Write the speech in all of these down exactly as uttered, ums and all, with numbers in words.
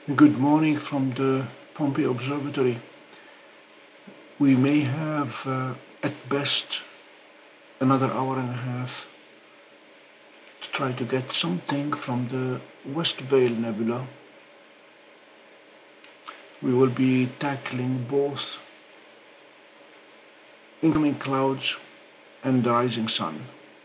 Good morning from the Pompey Observatory. We may have, uh, at best, another hour and a half to try to get something from the West Veil Nebula. We will be tackling both incoming clouds and the rising sun.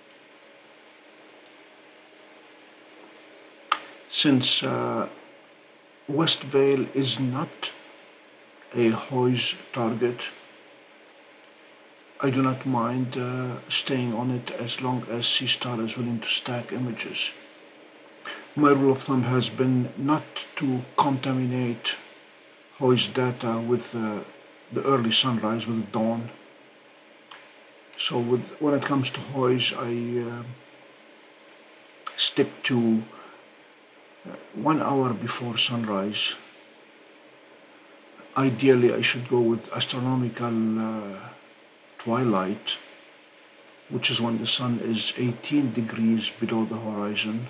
Since uh, West Veil is not a H O I S target, I do not mind uh, staying on it as long as Seestar is willing to stack images. My rule of thumb has been not to contaminate H O I S data with uh, the early sunrise, with the dawn. So with, when it comes to H O I S, I uh, stick to one hour before sunrise. Ideally, I should go with astronomical uh, twilight, which is when the sun is eighteen degrees below the horizon.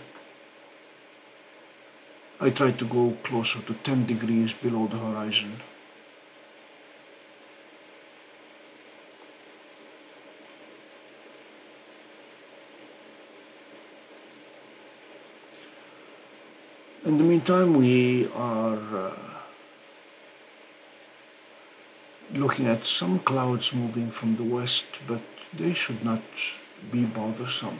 I try to go closer to ten degrees below the horizon. In the meantime, we are uh, looking at some clouds moving from the west, but they should not be bothersome.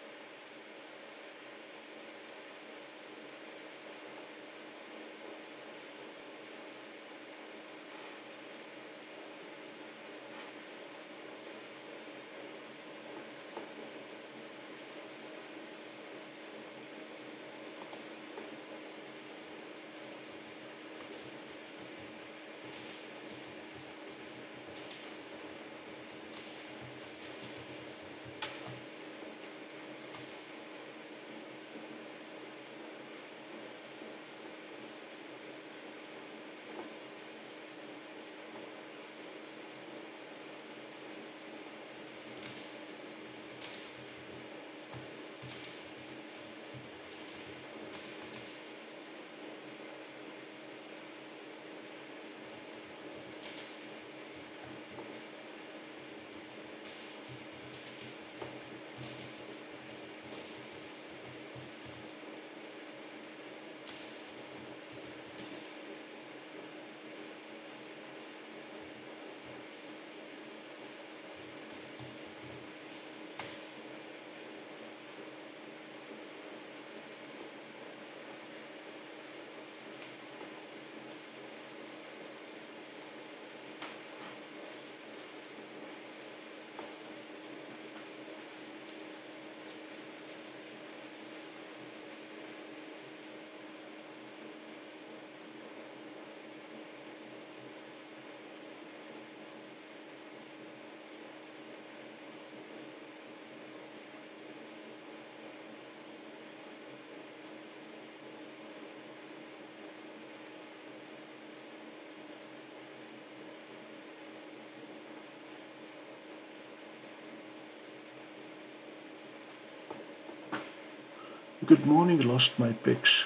Good morning, lost my pics.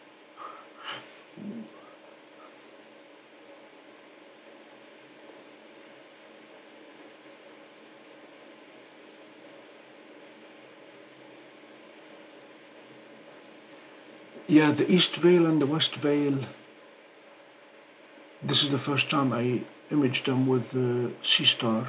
Yeah, the East Veil and the West Veil, this is the first time I imaged them with the Seestar.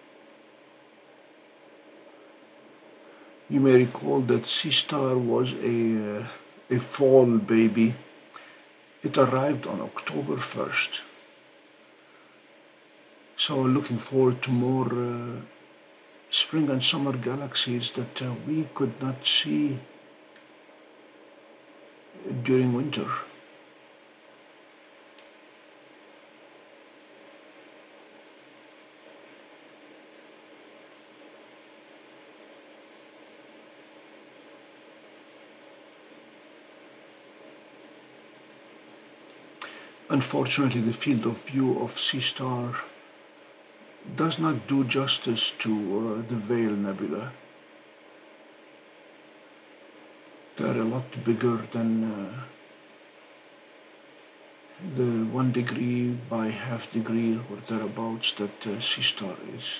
You may recall that Seestar was a, uh, a fall baby. It arrived on October first. So looking forward to more uh, spring and summer galaxies that uh, we could not see during winter. Unfortunately, the field of view of Seestar does not do justice to uh, the Veil Nebula. They're a lot bigger than uh, the one degree by half degree or thereabouts that uh, Seestar is.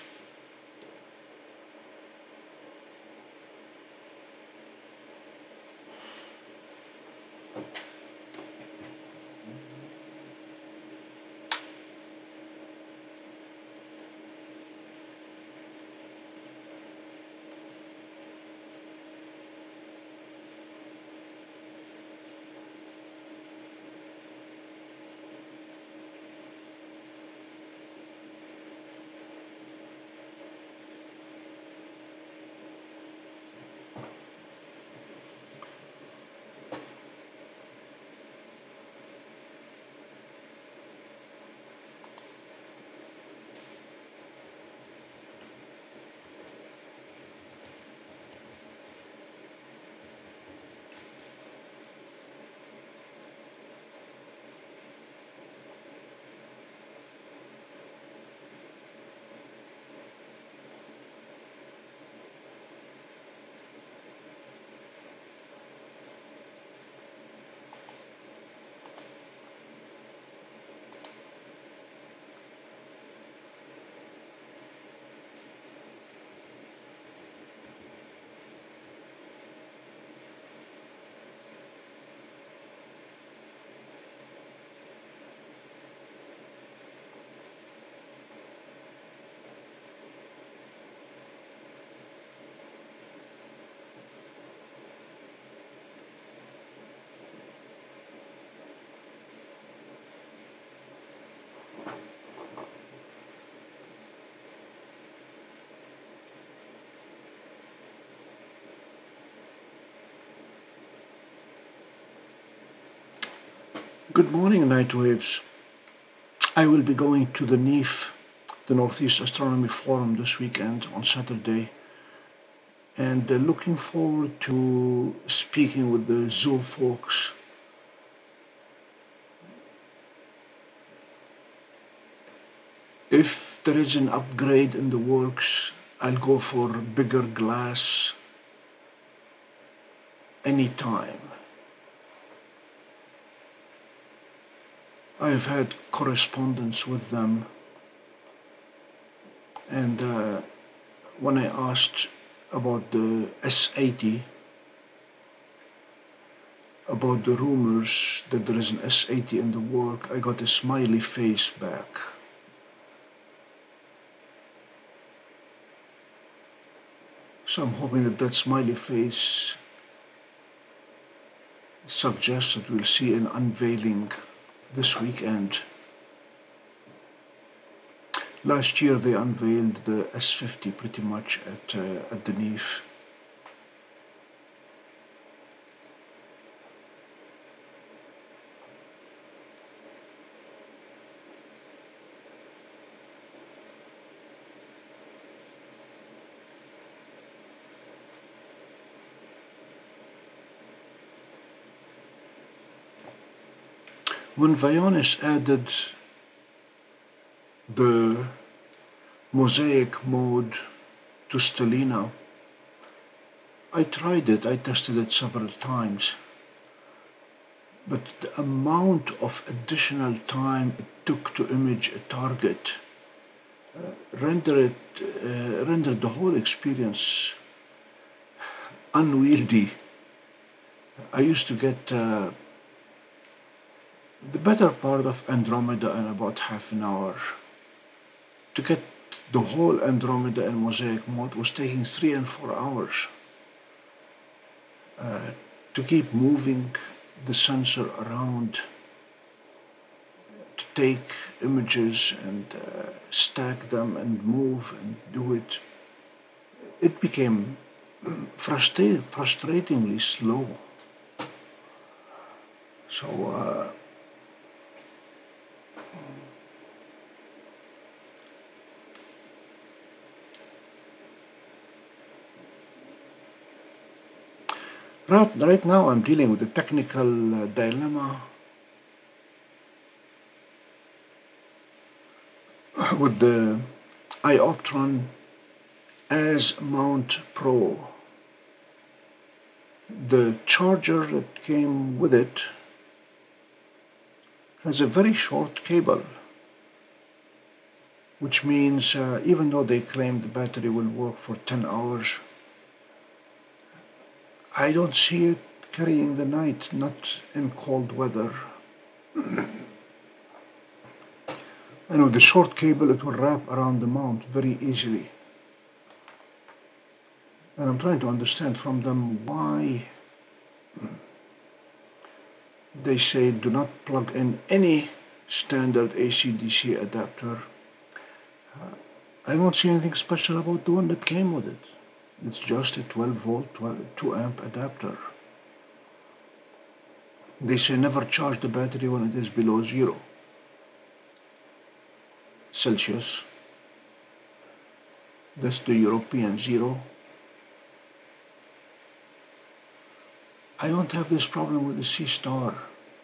Good morning, night waves. I will be going to the N E F, the Northeast Astronomy Forum, this weekend on Saturday, and uh, looking forward to speaking with the Z W O folks. If there is an upgrade in the works, I'll go for bigger glass anytime. I've had correspondence with them, and uh, when I asked about the S eighty, about the rumors that there is an S eighty in the work, I got a smiley face back. So I'm hoping that that smiley face suggests that we'll see an unveiling this weekend. Last year they unveiled the S fifty pretty much at, uh, at the N E F. When Vaonis added the mosaic mode to Stellina, I tried it, I tested it several times, but the amount of additional time it took to image a target uh, rendered, it, uh, rendered the whole experience unwieldy. I used to get uh, the better part of Andromeda in about half an hour. To get the whole Andromeda in mosaic mode was taking three and four hours. Uh, to keep moving the sensor around, to take images and uh, stack them and move and do it, it became frustra- frustratingly slow. So uh, Right, right now I'm dealing with a technical uh, dilemma with the Ioptron as Mount Pro. The charger that came with it has a very short cable, which means uh, even though they claim the battery will work for ten hours, I don't see it carrying the night, not in cold weather. And with the short cable, it will wrap around the mount very easily. And I'm trying to understand from them why they say do not plug in any standard A C D C adapter. Uh, I don't see anything special about the one that came with it. It's just a twelve volt, two amp adapter. They say never charge the battery when it is below zero Celsius. That's the European zero. I don't have this problem with the Seestar.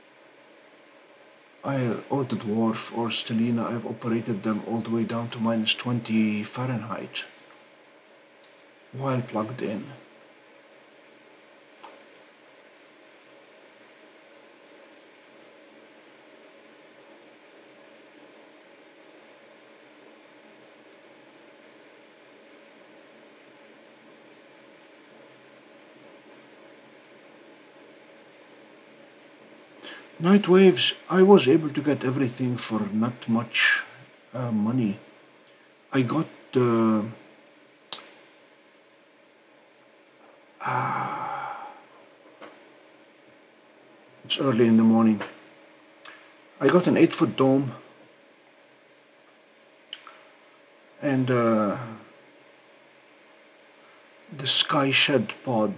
I, or the DWARF or Stellina, I've operated them all the way down to minus twenty Fahrenheit while plugged in. Night waves, I was able to get everything for not much uh, money. I got the uh, uh, it's early in the morning. I got an eight foot dome and uh, the Sky Shed pod.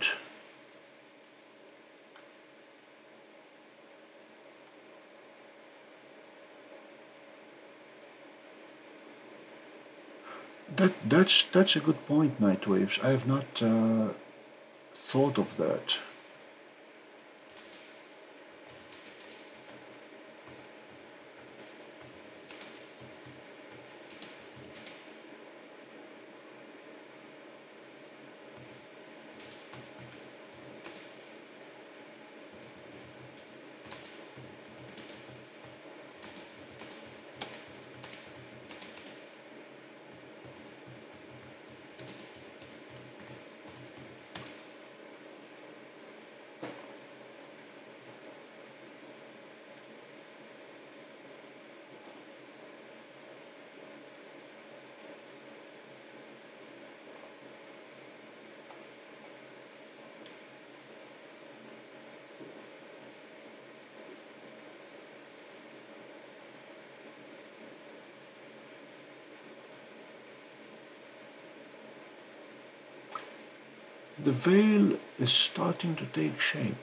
That, that's, that's a good point, Night Waves. I have not uh, thought of that. The veil is starting to take shape.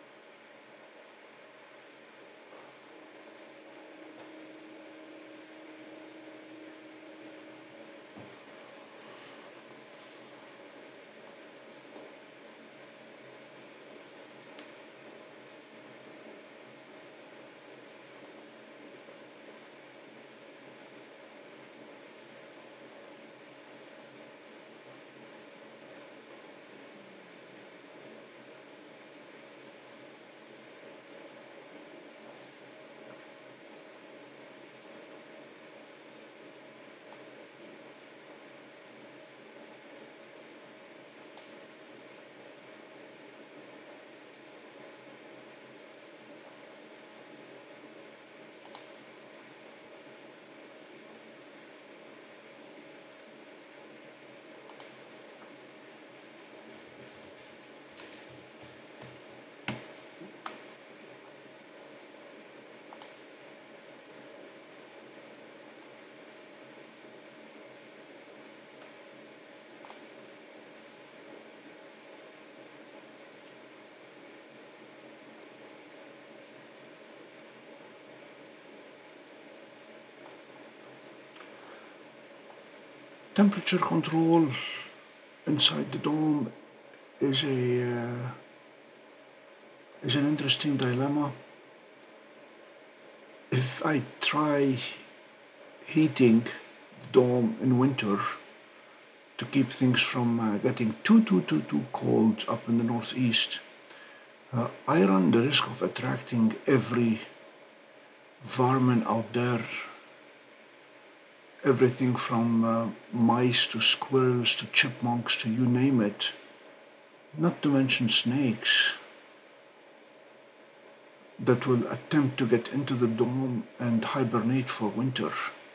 Temperature control inside the dome is a uh, is an interesting dilemma. If I try heating the dome in winter to keep things from uh, getting too too too too cold up in the northeast, uh, I run the risk of attracting every varmin out there, everything from uh, mice to squirrels to chipmunks to you name it, not to mention snakes, that will attempt to get into the dome and hibernate for winter.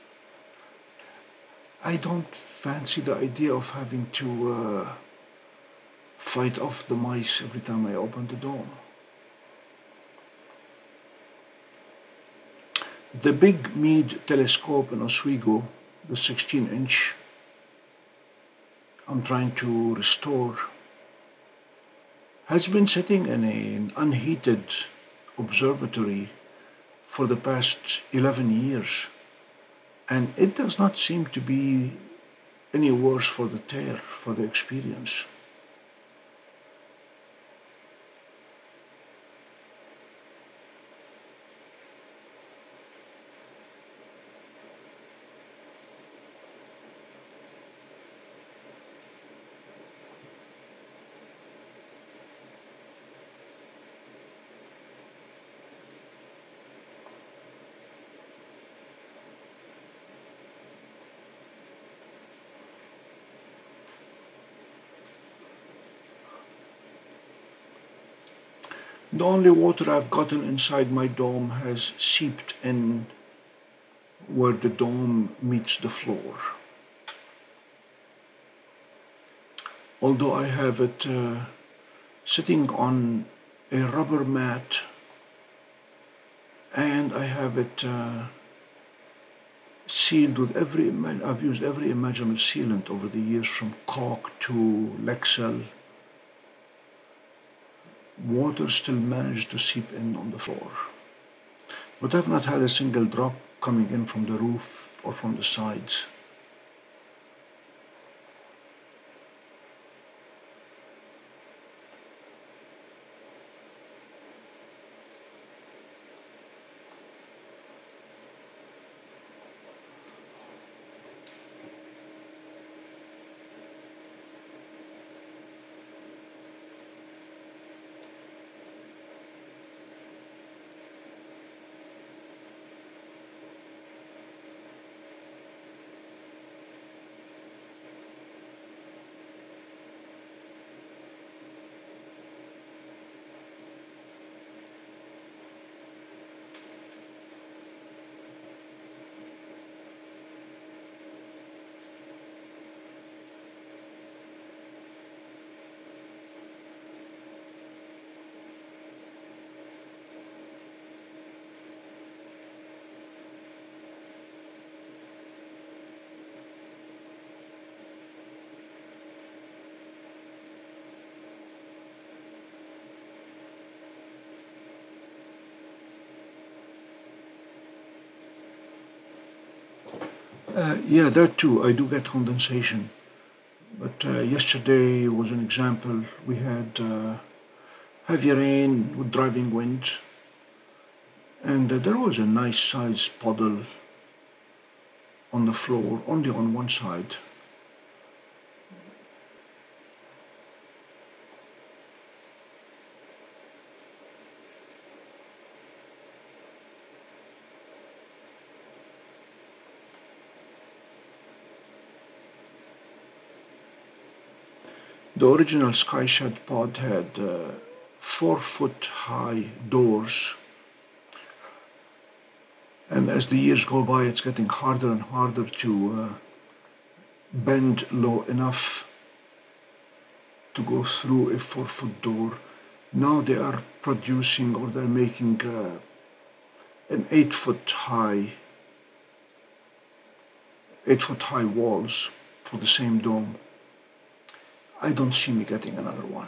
I don't fancy the idea of having to uh, fight off the mice every time I open the dome. The big Meade telescope in Oswego, the sixteen inch, I'm trying to restore, has been sitting in an unheated observatory for the past eleven years, and it does not seem to be any worse for the tear, for the experience. The only water I've gotten inside my dome has seeped in where the dome meets the floor. Although I have it uh, sitting on a rubber mat, and I have it uh, sealed with every, I've used every imaginable sealant over the years, from caulk to Lexel. Water still managed to seep in on the floor. But I've not had a single drop coming in from the roof or from the sides. Uh, yeah, that too, I do get condensation. But uh, yesterday was an example. We had uh, heavy rain with driving wind, and uh, there was a nice sized puddle on the floor, only on one side. The original Skyshed pod had uh, four foot high doors, and as the years go by it's getting harder and harder to uh, bend low enough to go through a four foot door. Now they are producing, or they're making uh, an eight foot high, eight foot high walls for the same dome. I don't see me getting another one.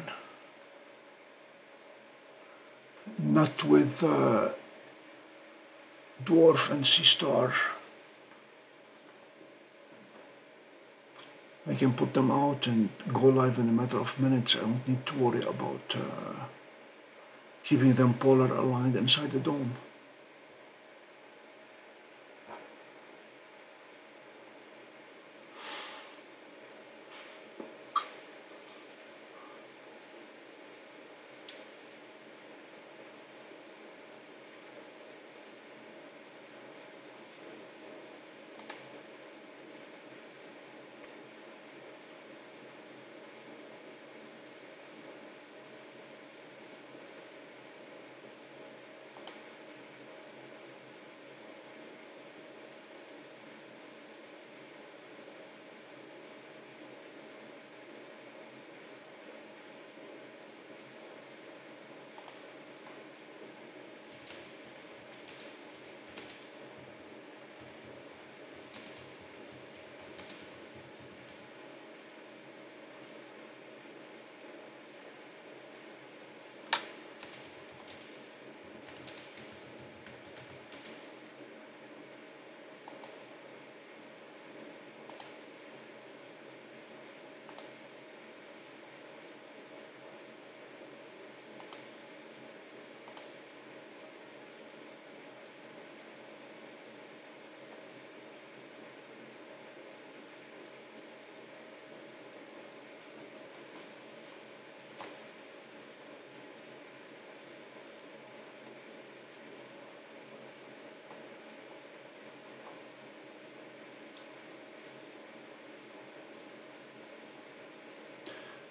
Not with uh, Dwarf and Seestar. I can put them out and go live in a matter of minutes. I won't need to worry about uh, keeping them polar aligned inside the dome.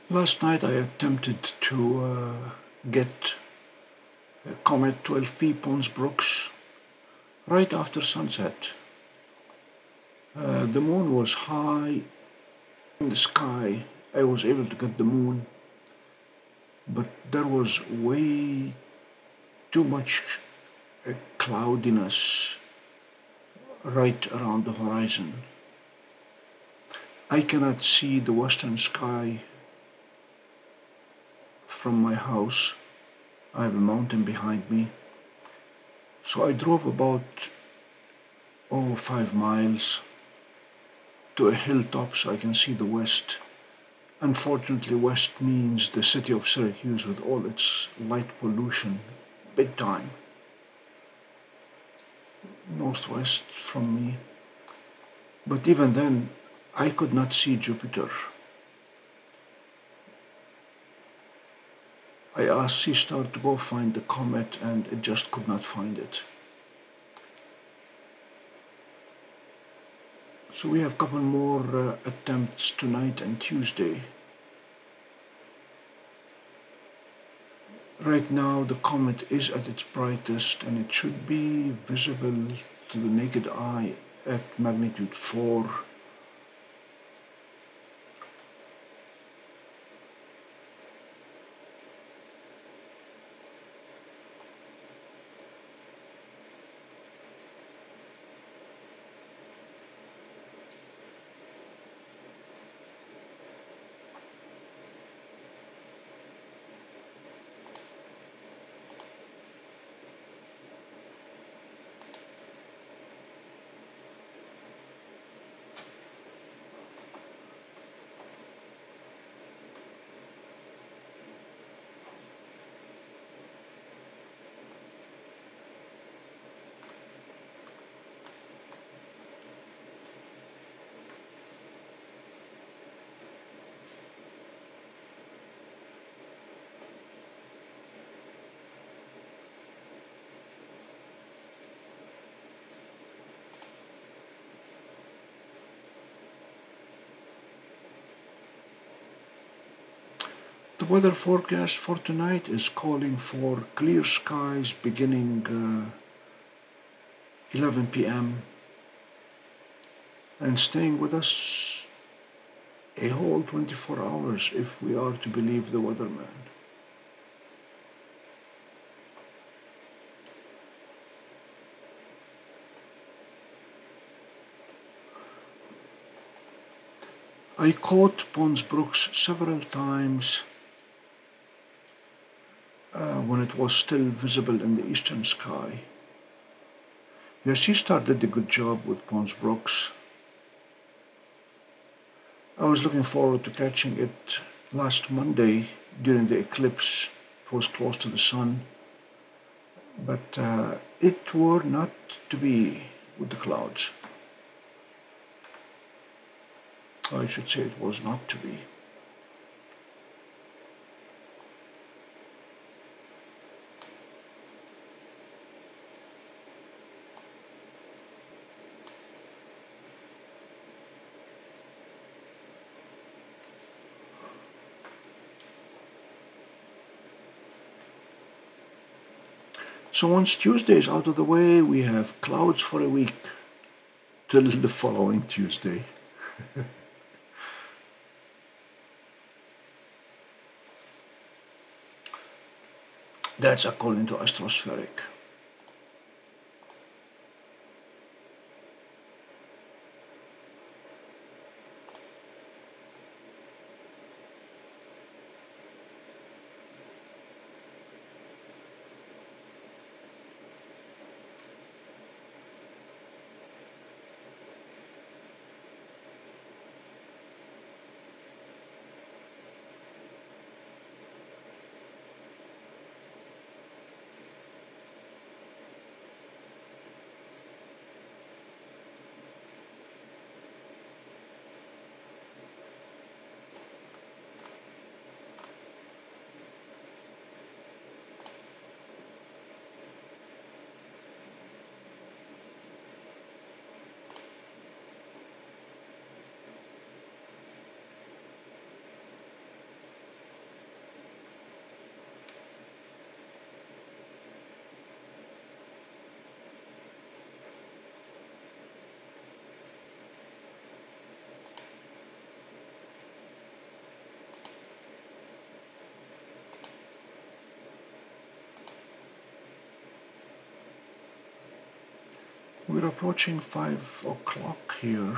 Last night I attempted to uh, get a comet twelve P Pons Brooks right after sunset. Uh, the moon was high in the sky. I was able to get the moon, but there was way too much uh, cloudiness right around the horizon. I cannot see the western sky from my house. I have a mountain behind me. So I drove about oh, five miles to a hilltop so I can see the west. Unfortunately, west means the city of Syracuse with all its light pollution, big time. Northwest from me. But even then, I could not see Jupiter. I asked Seestar to go find the comet and it just could not find it. So we have a couple more uh, attempts tonight and Tuesday. Right now the comet is at its brightest and it should be visible to the naked eye at magnitude four. The weather forecast for tonight is calling for clear skies beginning uh, eleven p m and staying with us a whole twenty-four hours if we are to believe the weatherman. I caught Pons Brooks several times Uh, when it was still visible in the eastern sky. Yes, Seestar did a good job with Pons Brooks. I was looking forward to catching it last Monday during the eclipse. It was close to the sun, but uh, it were not to be with the clouds. I should say it was not to be. So once Tuesday is out of the way, we have clouds for a week till the following Tuesday. That's according to Astrospheric. We're approaching five o'clock here.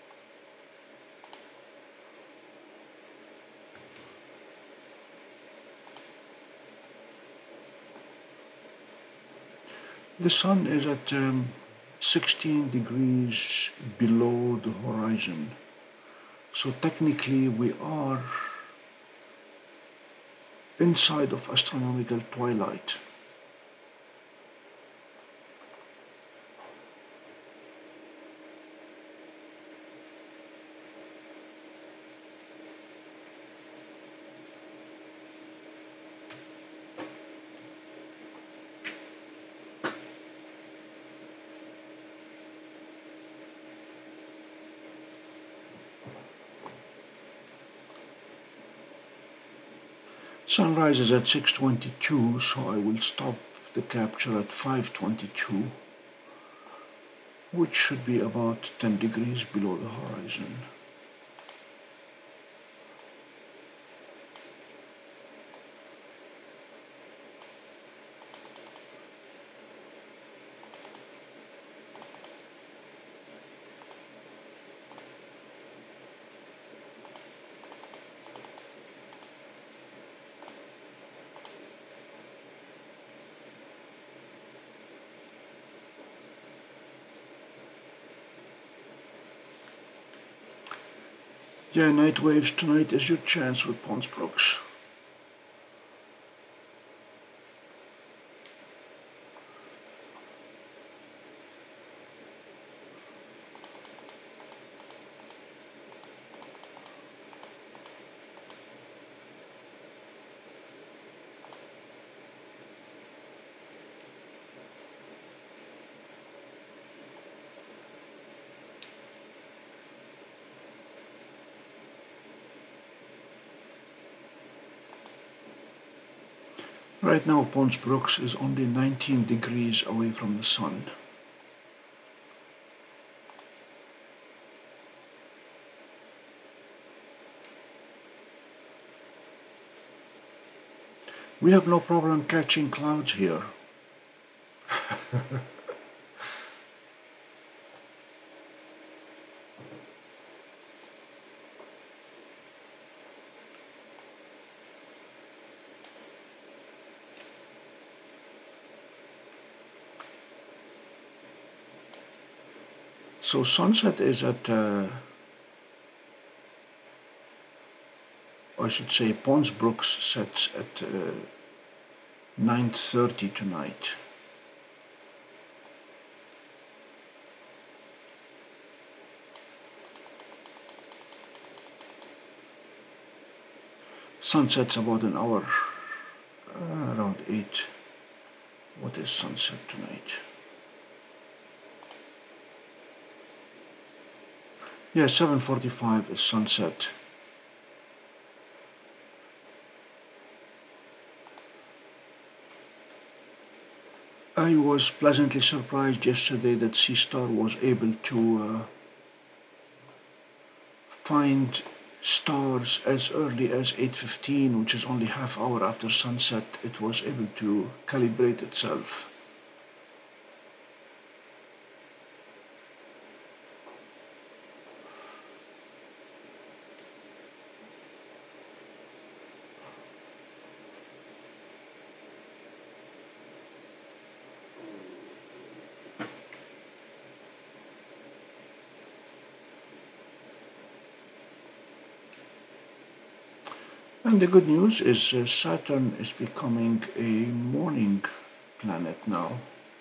The sun is at um, sixteen degrees below the horizon, so technically we are inside of astronomical twilight. Sunrise is at six twenty-two, so I will stop the capture at five twenty-two, which should be about ten degrees below the horizon. Yeah, night waves tonight is your chance with Pons Brooks. Right now, Pons Brooks is only nineteen degrees away from the sun. We have no problem catching clouds here. So sunset is at, uh, I should say Pons Brooks sets at uh, nine thirty tonight. Sunset's about an hour, uh, around eight. What is sunset tonight? Yeah, seven forty-five is sunset. I was pleasantly surprised yesterday that Seestar was able to uh, find stars as early as eight fifteen, which is only half hour after sunset. It was able to calibrate itself. And the good news is uh, Saturn is becoming a morning planet now.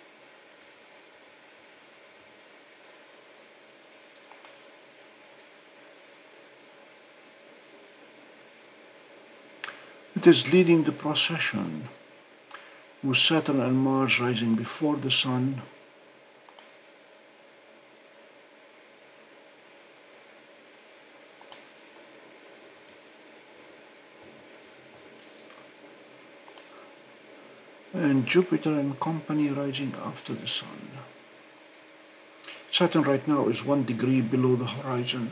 It is leading the procession, with Saturn and Mars rising before the Sun. And Jupiter and company rising after the Sun. Saturn right now is one degree below the horizon.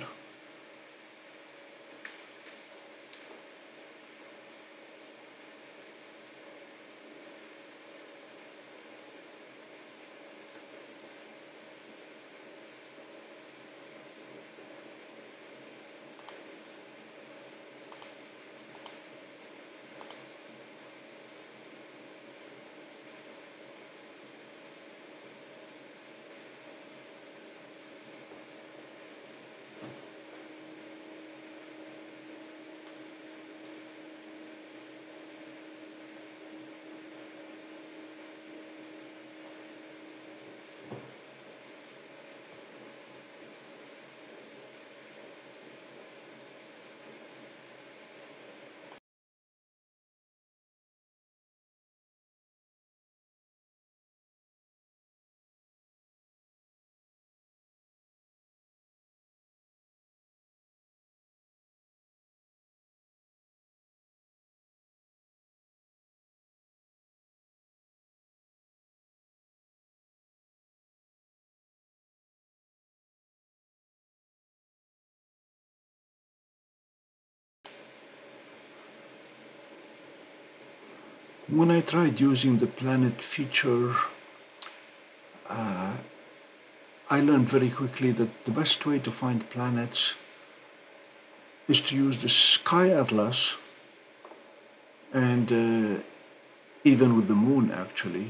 When I tried using the planet feature, uh, I learned very quickly that the best way to find planets is to use the sky atlas, and uh, even with the moon actually,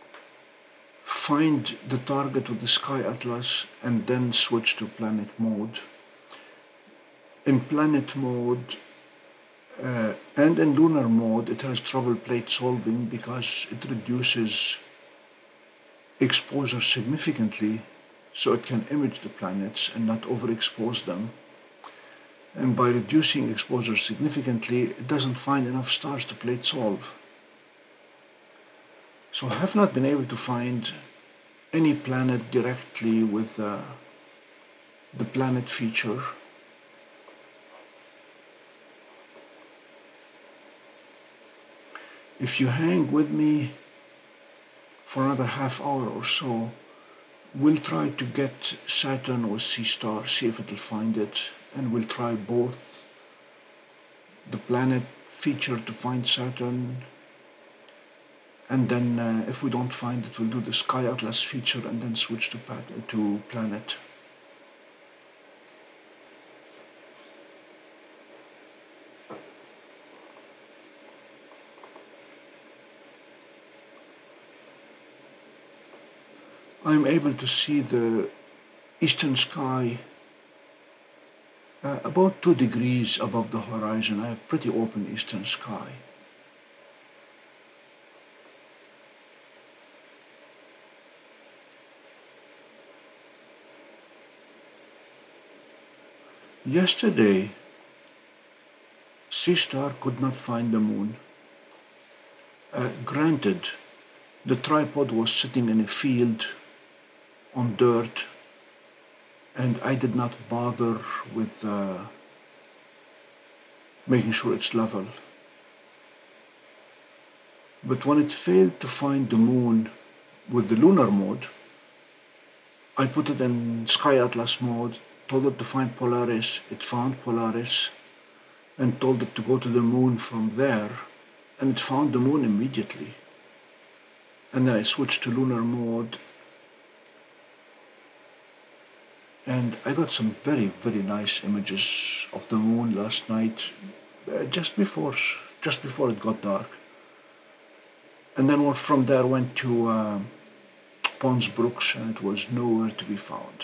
find the target with the sky atlas and then switch to planet mode. In planet mode uh, and in lunar mode, it has trouble plate solving because it reduces exposure significantly, so it can image the planets and not overexpose them. And by reducing exposure significantly, it doesn't find enough stars to plate solve. So I have not been able to find any planet directly with uh, the planet feature. If you hang with me for another half hour or so, we'll try to get Saturn with Seestar, see if it'll find it, and we'll try both the planet feature to find Saturn, and then uh, if we don't find it, we'll do the Sky Atlas feature and then switch to, to planet. I'm able to see the eastern sky uh, about two degrees above the horizon. I have pretty open eastern sky. Yesterday, Seestar could not find the moon. Uh, granted, the tripod was sitting in a field on dirt, and I did not bother with uh, making sure it's level. But when it failed to find the moon with the lunar mode, I put it in Sky Atlas mode, told it to find Polaris, it found Polaris, and told it to go to the moon from there, and it found the moon immediately. And then I switched to lunar mode, and I got some very, very nice images of the moon last night, uh, just before, just before it got dark. And then from there went to uh, Pons Brooks, and it was nowhere to be found.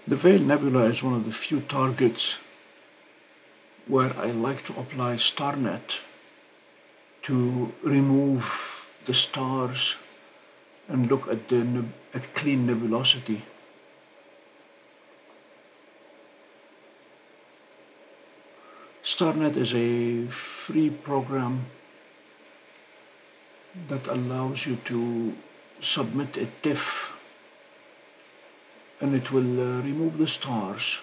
The Veil Nebula is one of the few targets where I like to apply StarNet to remove the stars and look at the at clean nebulosity. StarNet is a free program that allows you to submit a TIFF, and it will uh, remove the stars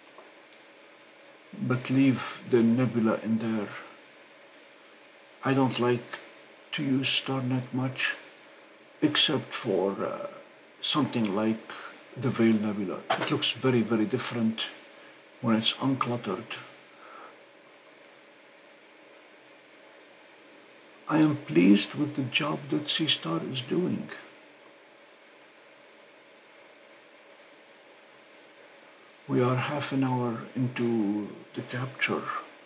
but leave the nebula in there. I don't like to use StarNet much, except for uh, something like the Veil Nebula. It looks very, very different when it's uncluttered. I am pleased with the job that Seestar is doing. We are half an hour into the capture.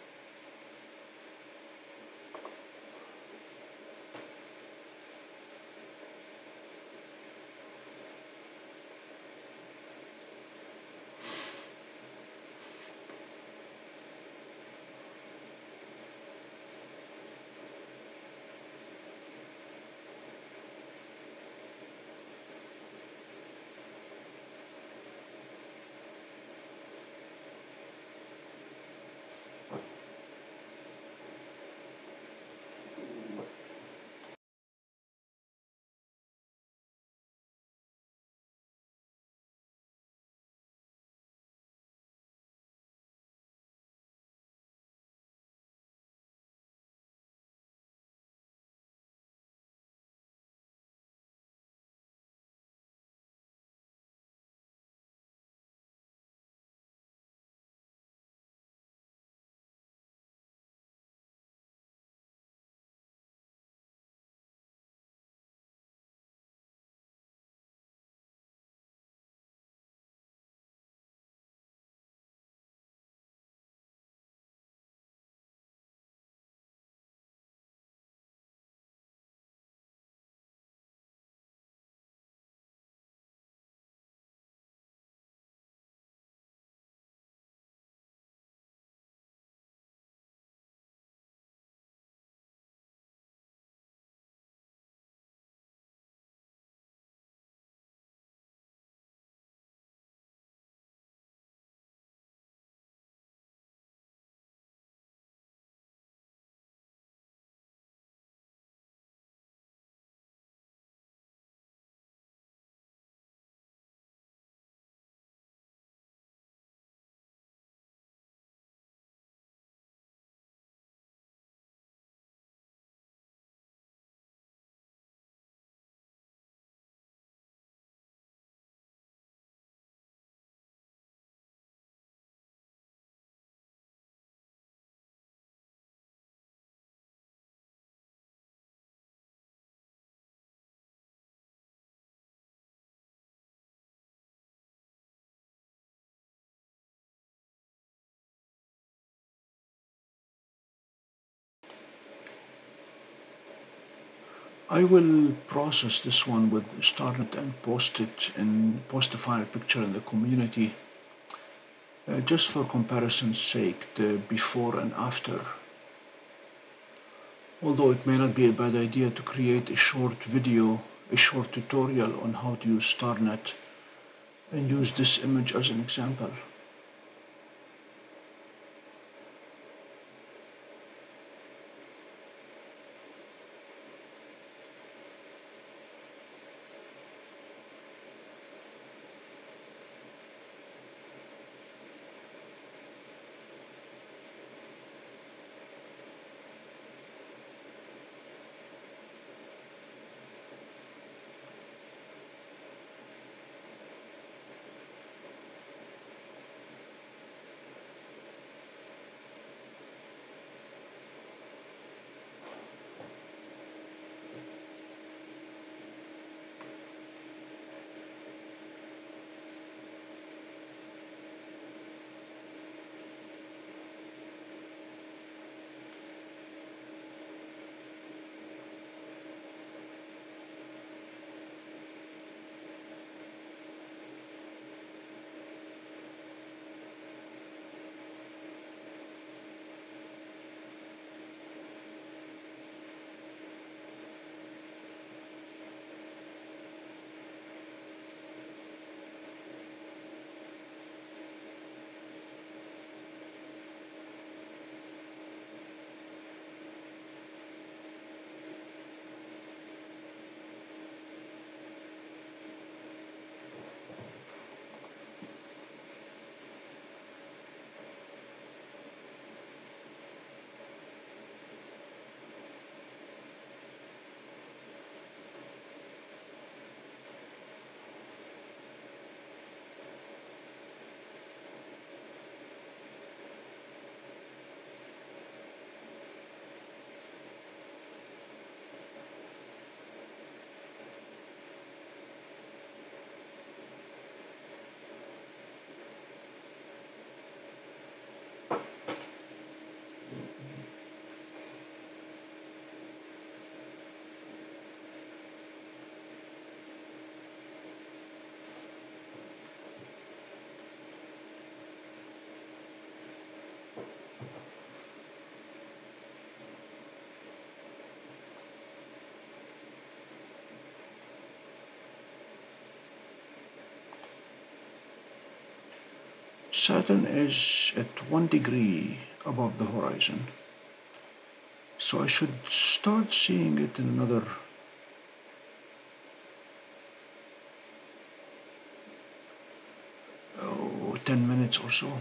I will process this one with StarNet and post it and post the final picture in the community, uh, just for comparison's sake, the before and after. Although it may not be a bad idea to create a short video, a short tutorial on how to use StarNet and use this image as an example. Saturn is at one degree above the horizon, so I should start seeing it in another oh, ten minutes or so.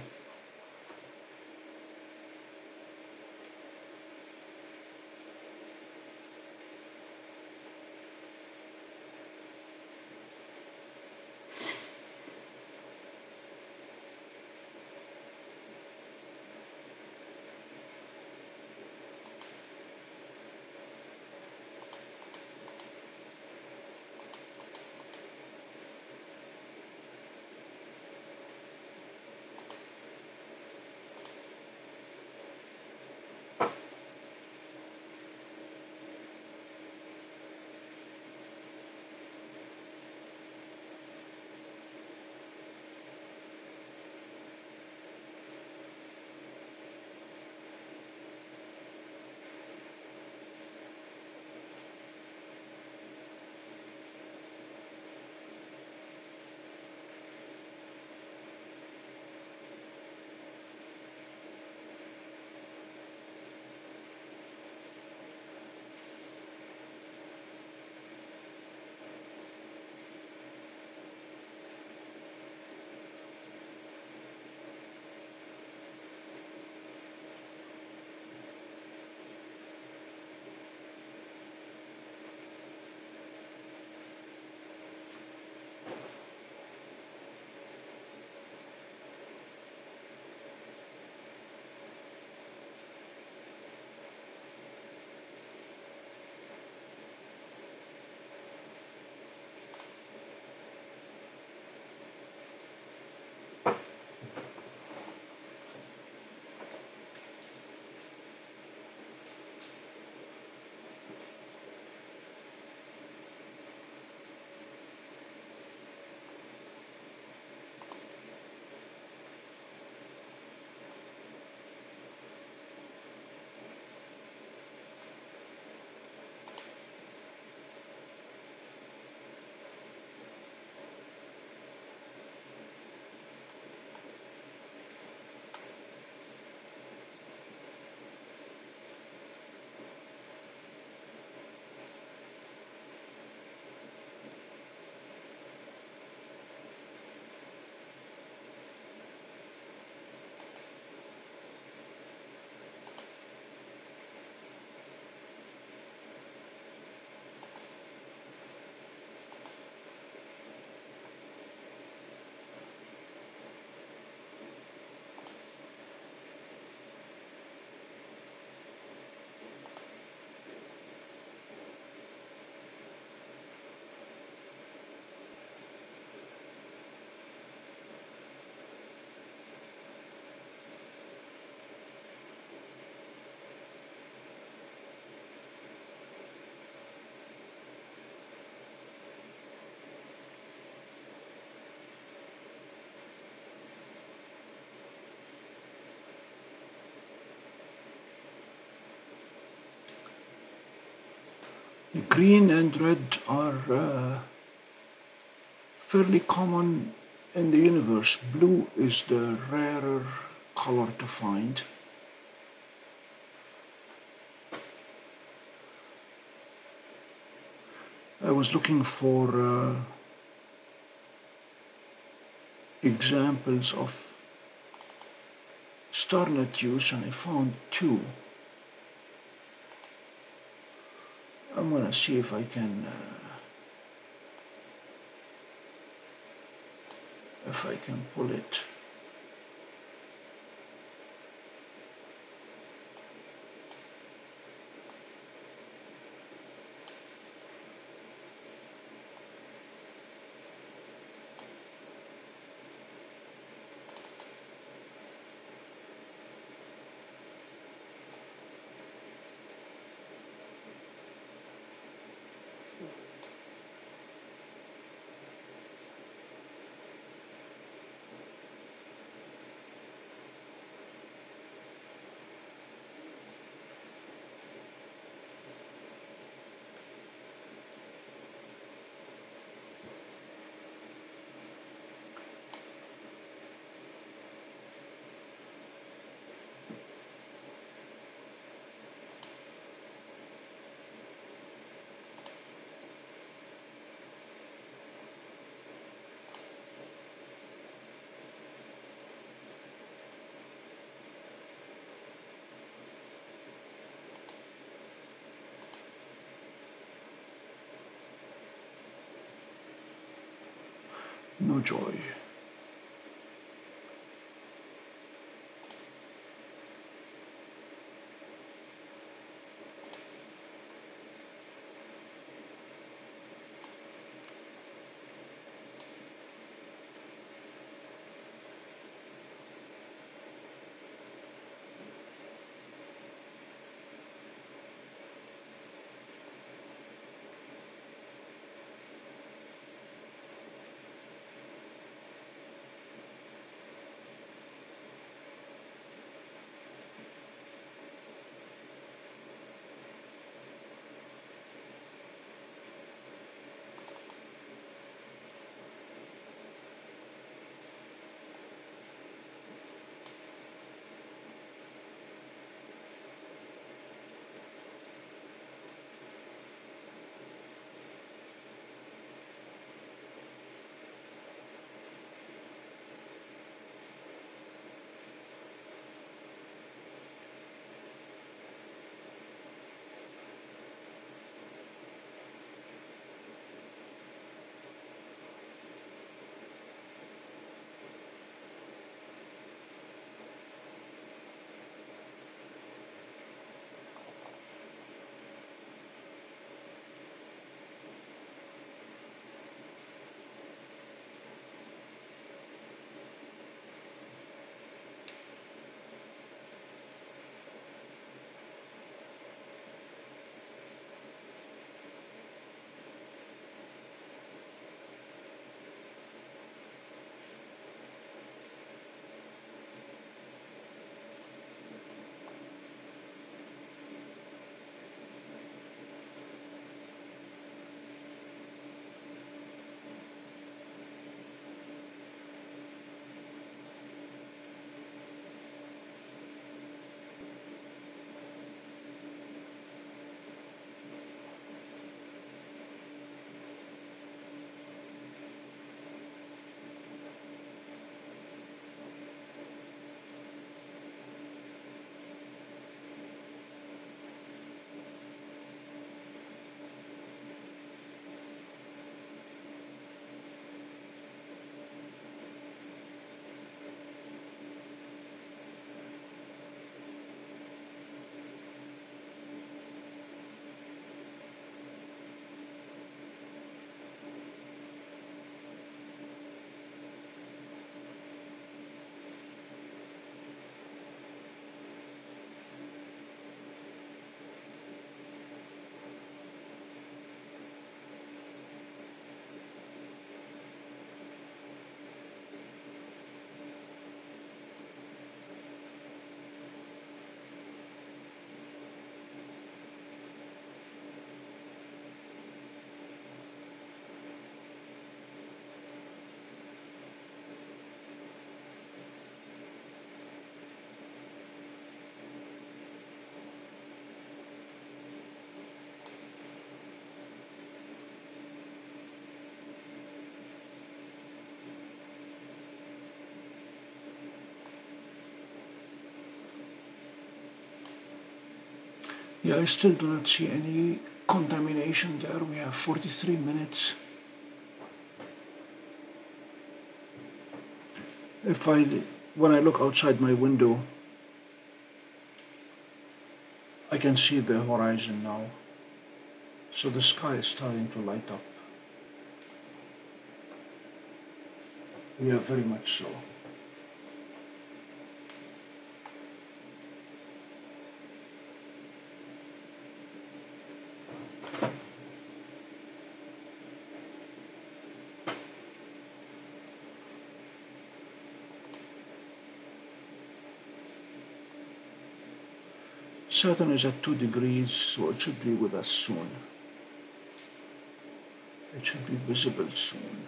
Green and red are uh, fairly common in the universe. Blue is the rarer color to find. I was looking for uh, examples of starnet use and I found two. I'm gonna see if I can uh, if I can pull it. No joy. Yeah, I still do not see any contamination there. We have forty-three minutes. If I, when I look outside my window, I can see the horizon now. So the sky is starting to light up. Yeah, very much so. Saturn is at two degrees, so it should be with us soon. It should be visible soon.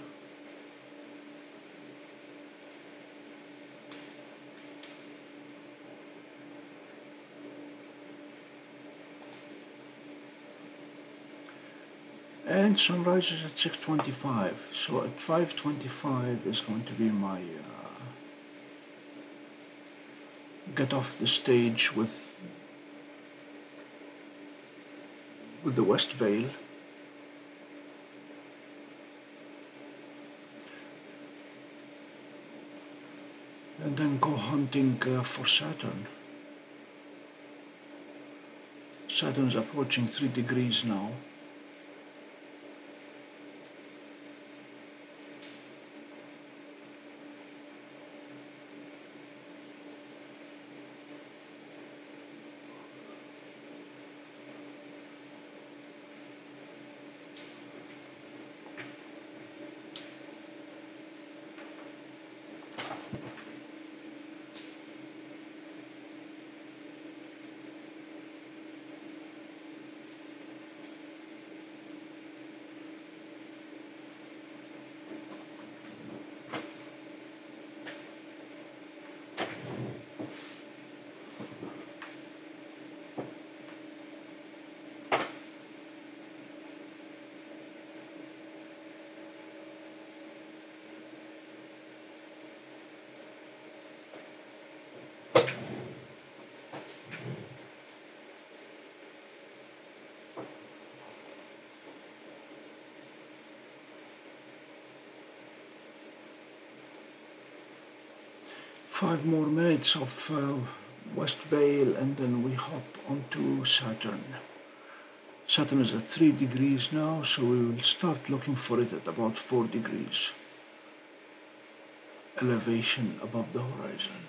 And sunrise is at six twenty-five, so at five twenty-five is going to be my uh, get off the stage with with the West Veil. and then go hunting uh, for Saturn. Saturn is approaching three degrees now. Five more minutes of uh, West Vale and then we hop onto Saturn. Saturn is at three degrees now, so we will start looking for it at about four degrees elevation above the horizon.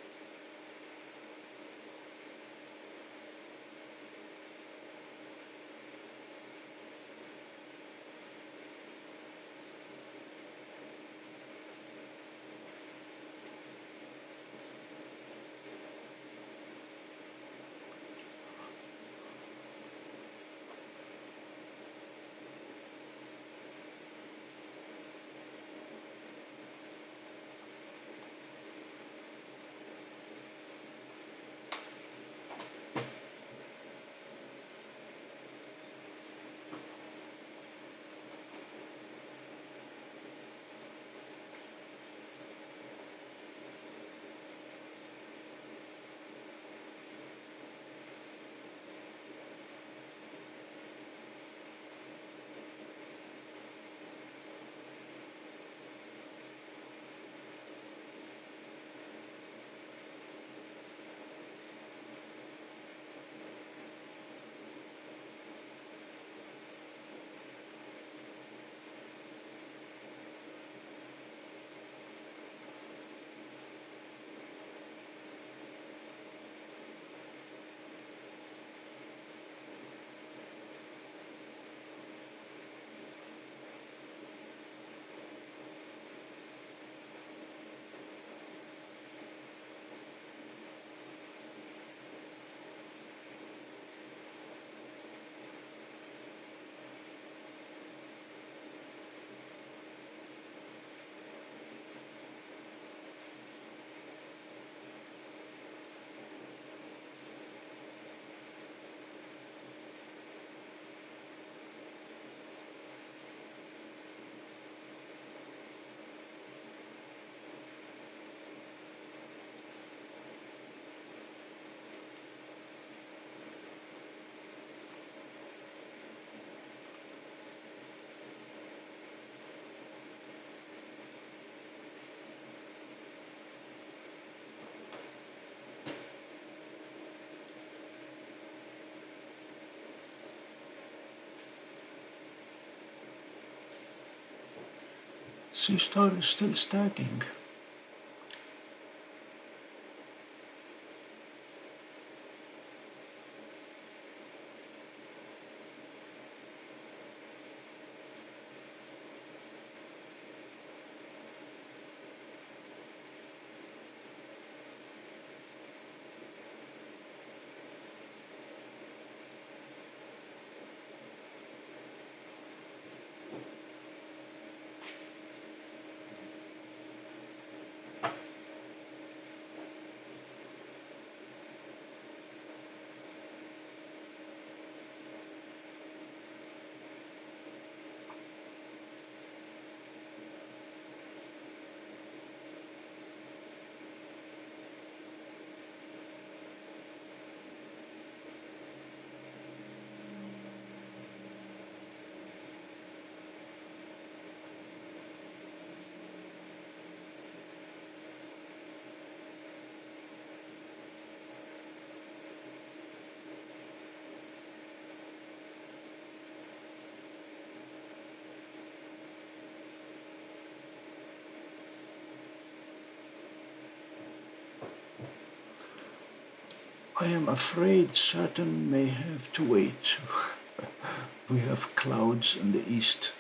Seestar is still stacking. I am afraid Saturn may have to wait. We have clouds in the east.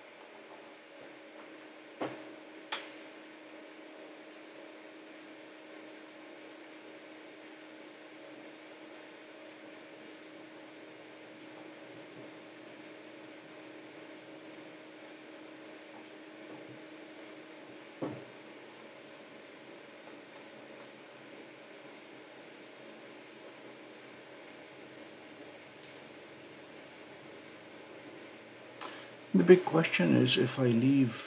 The big question is, if I leave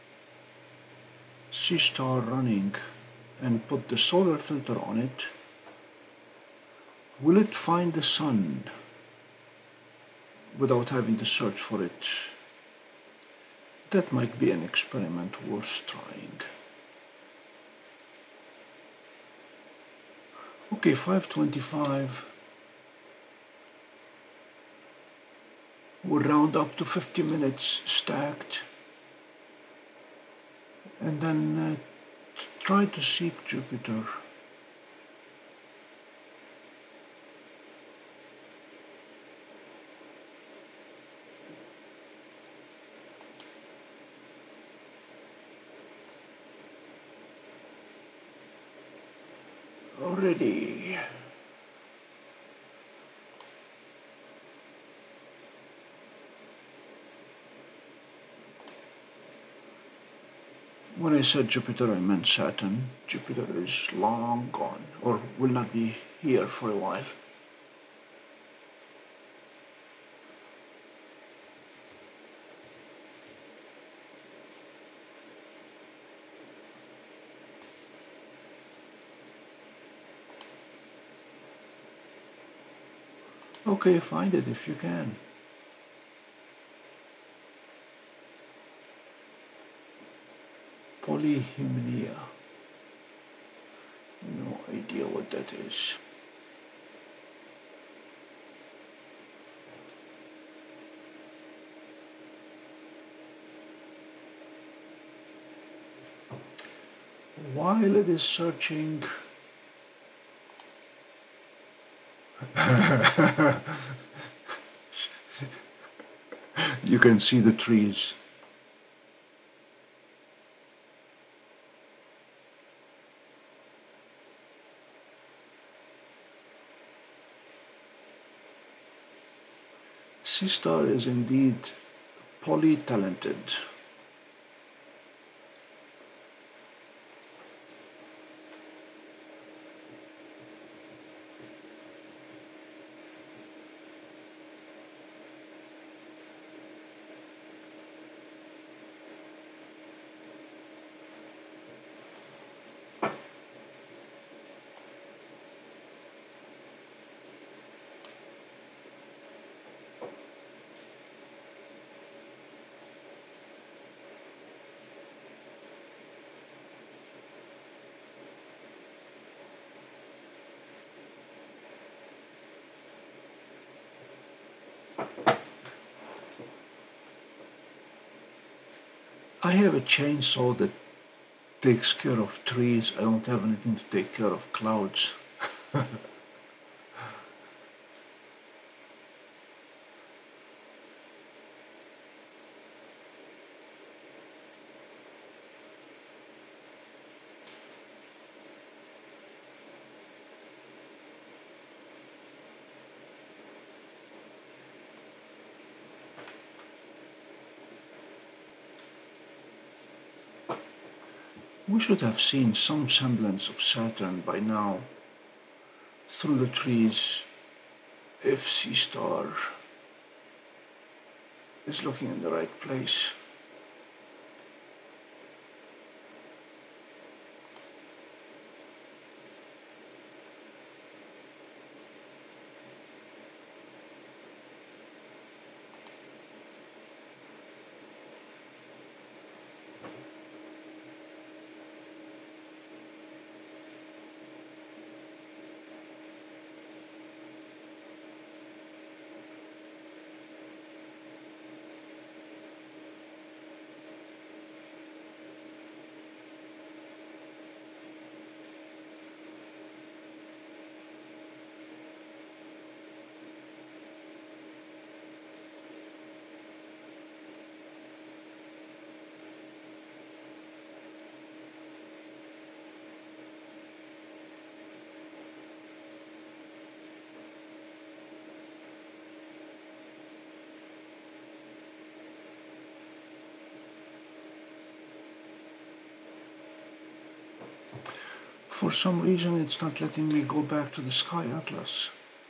Seestar running and put the solar filter on it, will it find the sun without having to search for it? That might be an experiment worth trying. Okay, five twenty-five. We'll round up to fifty minutes stacked, and then uh, try to seek Jupiter. Already. When I said Jupiter, I meant Saturn. Jupiter is long gone, or will not be here for a while. Okay, find it if you can. Polyhymnia. No idea what that is. While it is searching, you can see the trees. Seestar is indeed polytalented. I have a chainsaw that takes care of trees. I don't have anything to take care of clouds. We should have seen some semblance of Saturn by now through the trees if Seestar is looking in the right place. For some reason it's not letting me go back to the Sky Atlas.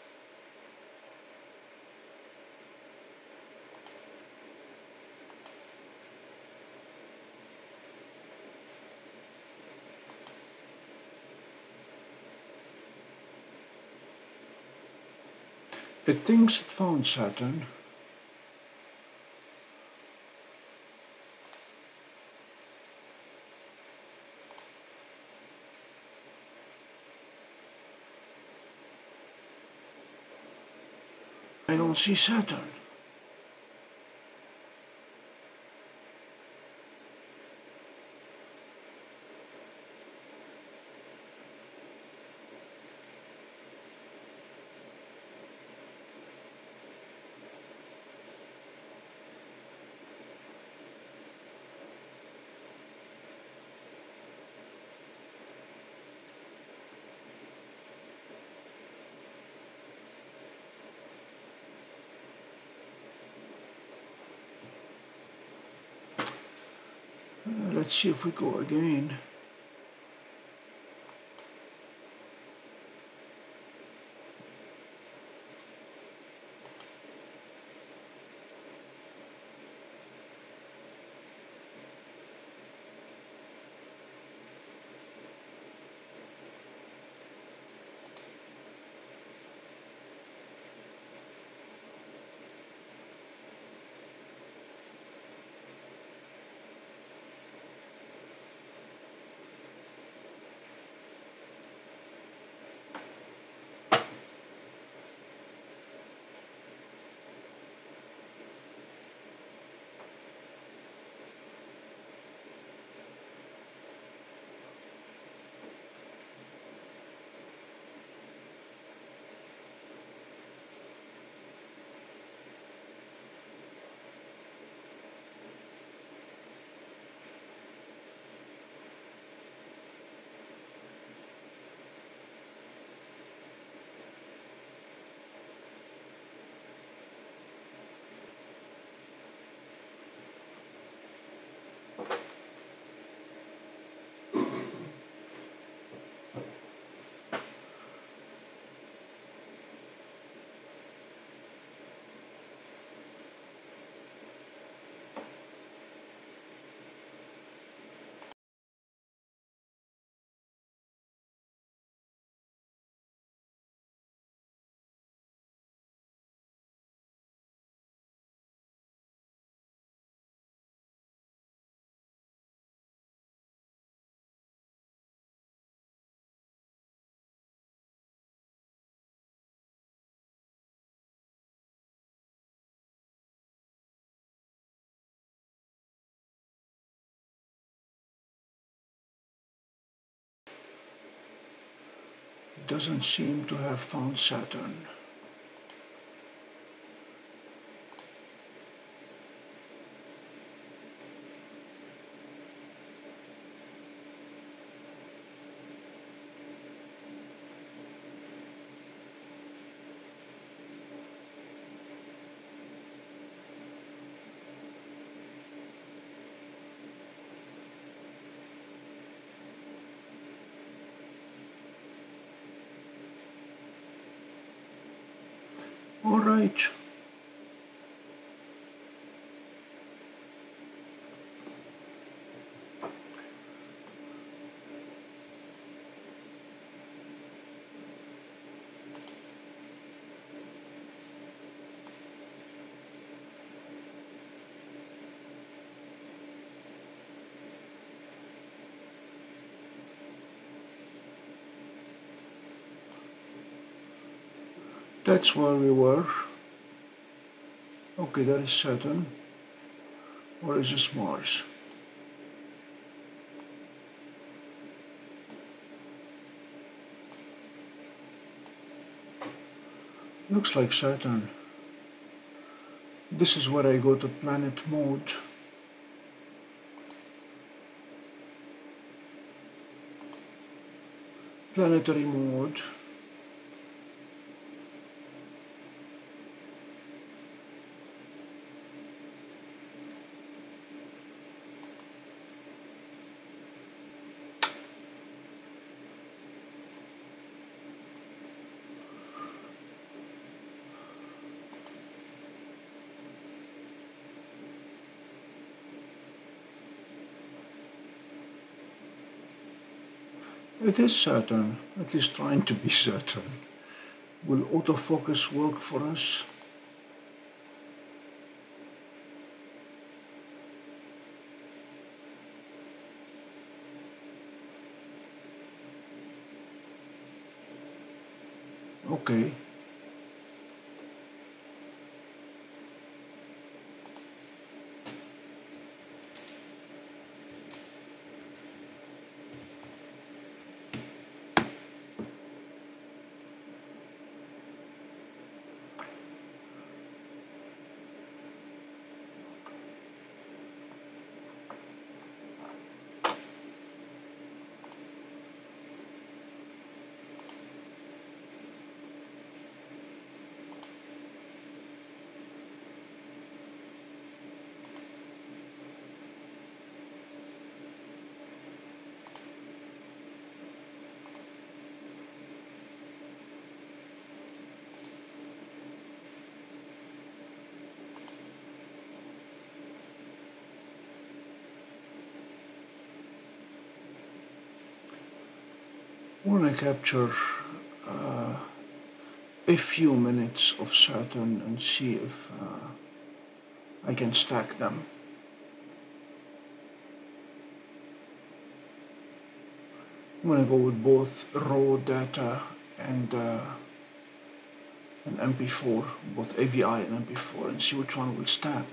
It thinks it found Saturn. I don't see Saturn. Uh, let's see if we go again. Doesn't seem to have found Saturn. All right. That's where we were. Okay, that is Saturn. Or is this Mars? Looks like Saturn. This is where I go to planet mode. Planetary mode. It is Saturn, at least trying to be Saturn. Will autofocus work for us? Okay. I want to capture uh, a few minutes of Saturn and see if uh, I can stack them. I'm going to go with both raw data and uh, an M P four, both A V I and M P four, and see which one will stack.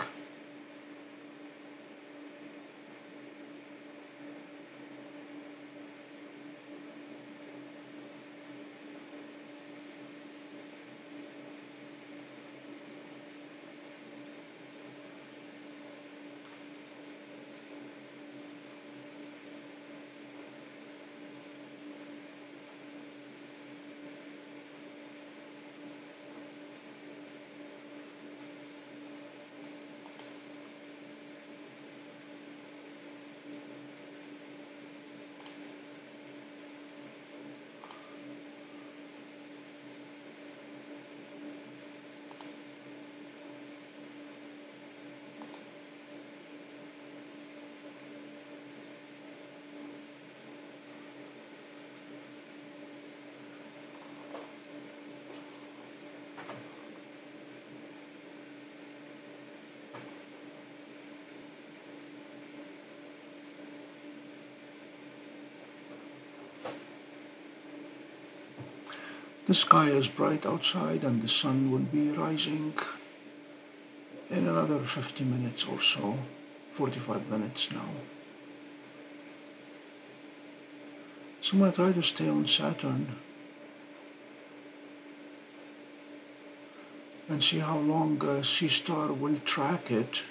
The sky is bright outside and the sun will be rising in another fifty minutes or so, forty-five minutes now. So I'm going to try to stay on Saturn and see how long uh, Seestar will track it.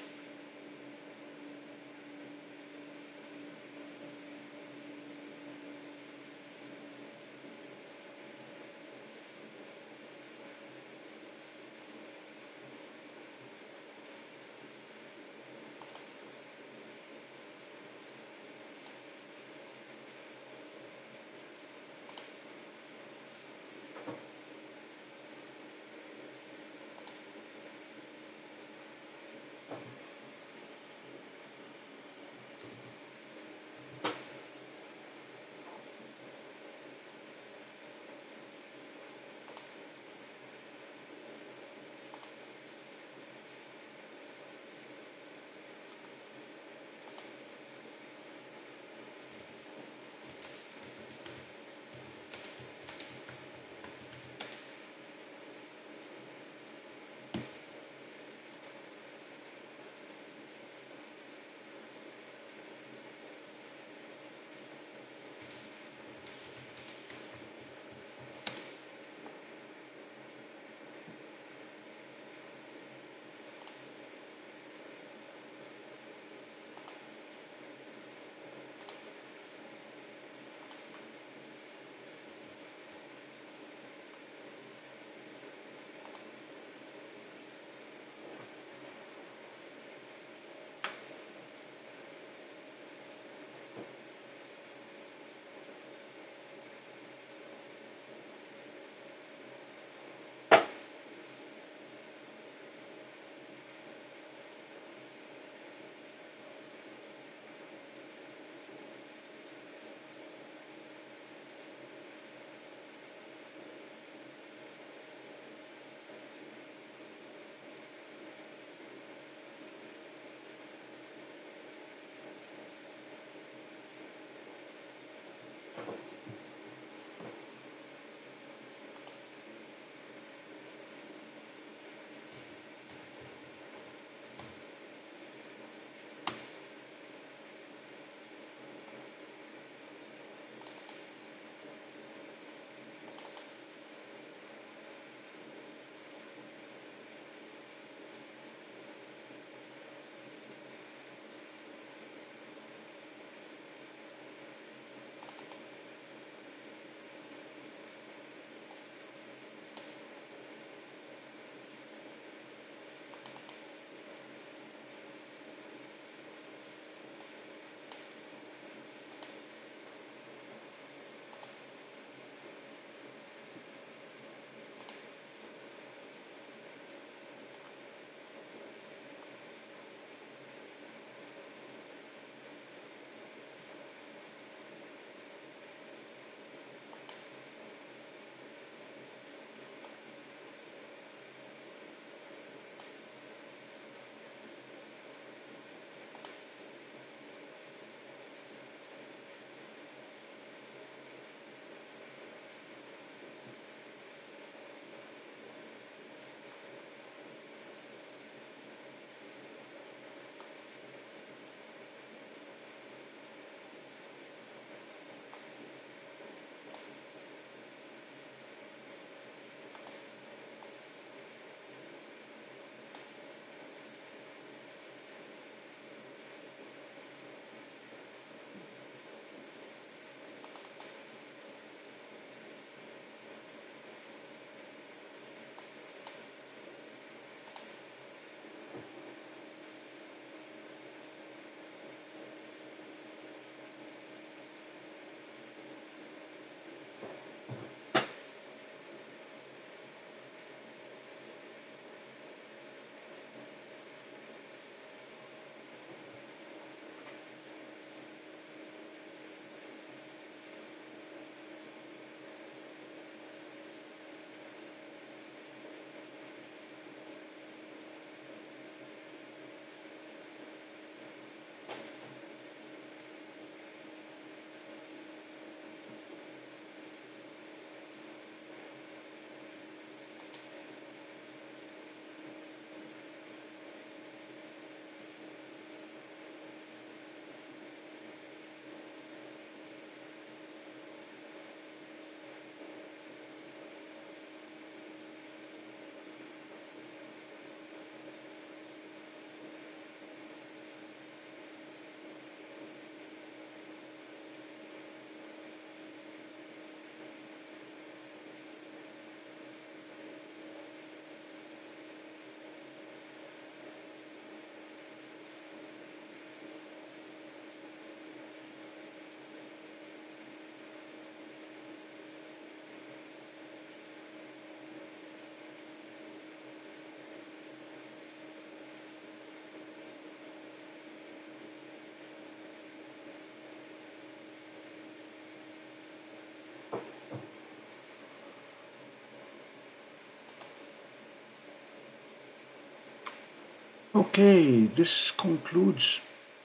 Okay, this concludes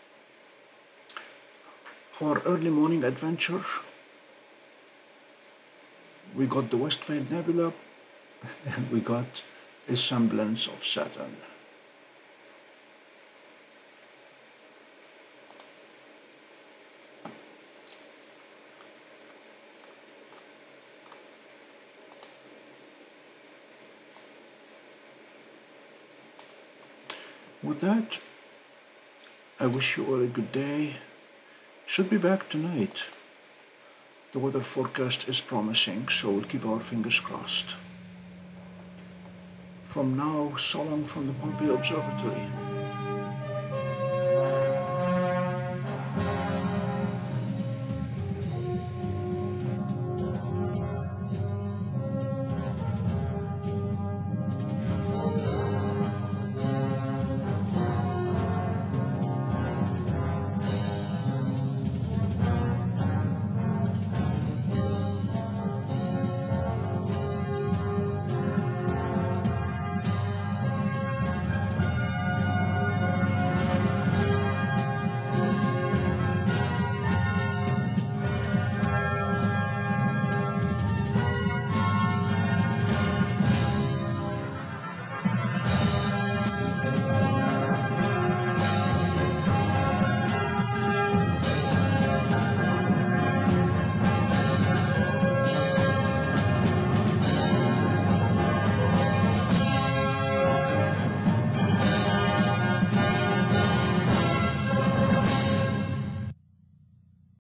our early morning adventure. We got the Westfield Nebula and we got a semblance of Saturn. With that, I wish you all a good day. Should be back tonight. The weather forecast is promising, so we'll keep our fingers crossed. From now, so long from the Pompey Observatory.